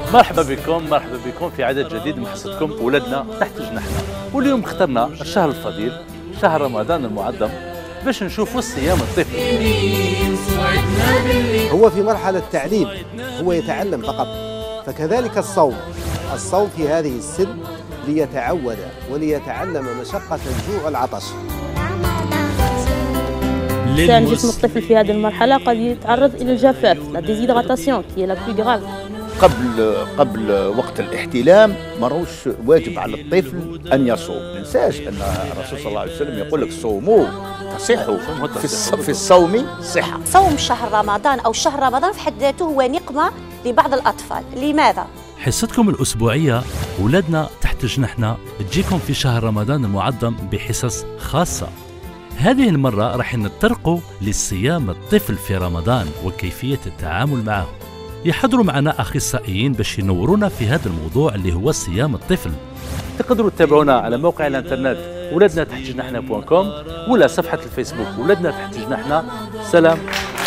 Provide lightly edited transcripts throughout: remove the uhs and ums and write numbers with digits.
مرحبا بكم في عدد جديد من حصتكم ولدنا تحت جناحنا. واليوم اخترنا الشهر الفضيل شهر رمضان المعظم باش نشوفوا صيام الطفل. هو في مرحلة تعليم، هو يتعلم فقط، فكذلك الصوم في هذه السن ليتعود وليتعلم مشقة الجوع والعطش. جسم الطفل في هذه المرحلة قد يتعرض إلى الجفاف، لا ديزيدغاتاسيون كي لا بلو غراف. قبل وقت الاحتلام ماهوش واجب على الطفل ان يصوم. ما ننساش ان الرسول صلى الله عليه وسلم يقول لك صوموا تصحوا، في الصوم صحه. صوم شهر رمضان او شهر رمضان في حد ذاته هو نقمه لبعض الاطفال. لماذا؟ حصتكم الأسبوعية ولادنا تحت جناحنا تجيكم في شهر رمضان المعظم بحصص خاصة. هذه المرة راح نتطرقوا لصيام الطفل في رمضان وكيفية التعامل معه. يحضروا معنا أخصائيين باش ينورونا في هذا الموضوع اللي هو صيام الطفل. تقدروا تتابعونا على موقع الانترنت ولدنا تحت جناحنا.com ولا صفحة الفيسبوك ولدنا تحت جناحنا. سلام.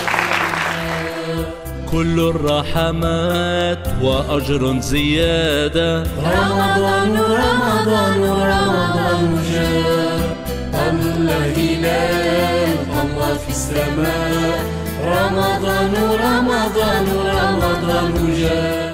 كل الرحمات وأجر زيادة. رمضان رمضان رمضان جاء، الهلال الله في السماء. رمضان رمضان رمضان جاء.